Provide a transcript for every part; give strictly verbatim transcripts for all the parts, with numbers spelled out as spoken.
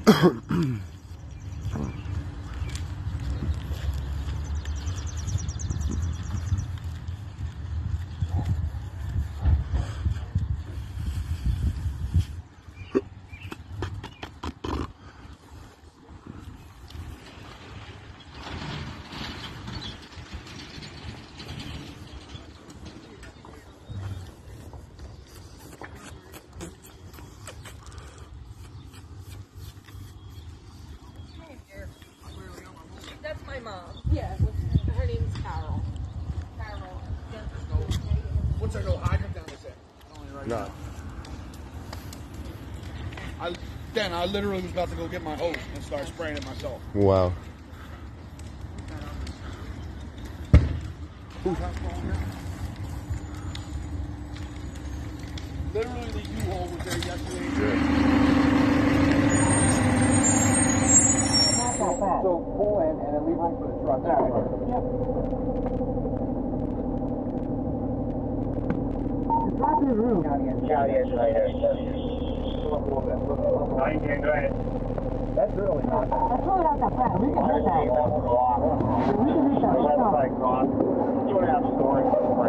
That's my mom. Yeah, her name's Carol. Carol. What's our no hydrant down this end? Right no. I then I literally was about to go get my hose and start spraying it myself. Wow. Who's house phone now? Literally the U-Haul was there yesterday. Yeah. So pull in and then leave room for the truck. All right. Yep. Drop in the room. County is right here. No, you can't go ahead. That's really not that. That's really not that bad. We can hit that. We can hit that. Let's go. Two and a half stories.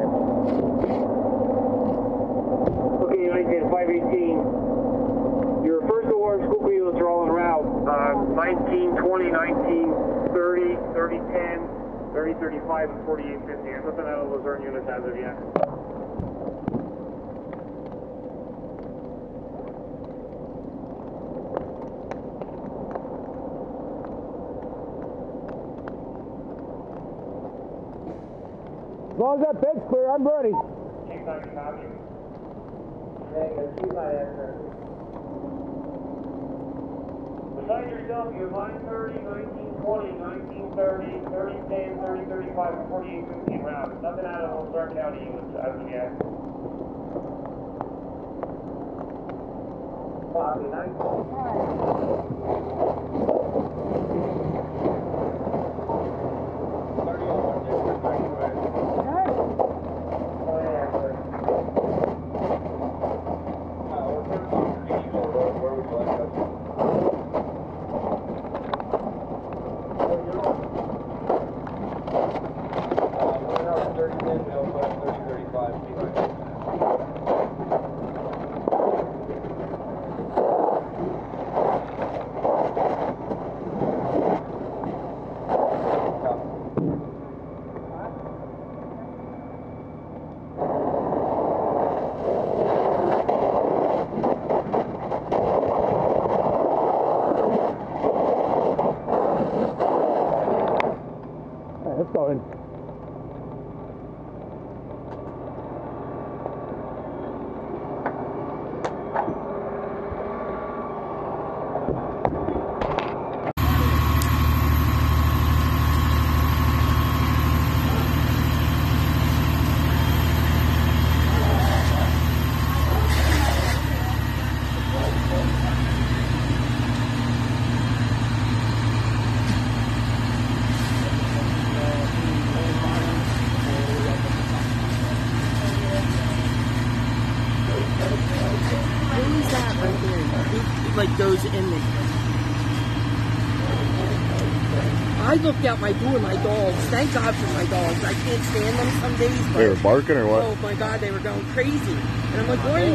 Okay, United five eighteen. Your first alarm school units are all en route. Uh, nineteen, twenty, nineteen, thirty, thirty, ten, thirty, thirty-five, and forty-eight fifty. There's nothing out of Luzerne units as of yet. As long as that bed's clear, I'm ready. Take time to copy. Yeah, keep my answer. Besides yourself, you have nine thirty, nineteen twenty, nineteen thirty, thirty ten, thirty thirty-five, and forty-eight fifty rounds. Nothing out of Luzerne County units as of yet. Copy, Let's go in. Like goes in there. I looked out my door, my dogs. Thank God for my dogs. I can't stand them some days. But, they were barking or what? Oh my God, they were going crazy. And I'm like, why are you